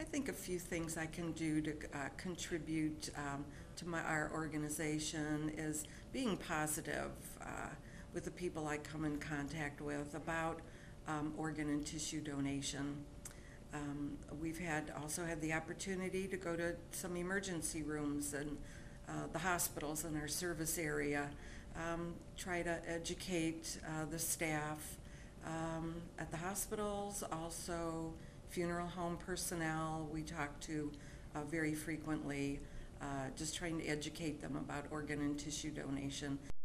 think a few things I can do to contribute to our organization is being positive with the people I come in contact with about organ and tissue donation. We've also had the opportunity to go to some emergency rooms and the hospitals in our service area, try to educate the staff at the hospitals, also funeral home personnel we talk to very frequently, just trying to educate them about organ and tissue donation.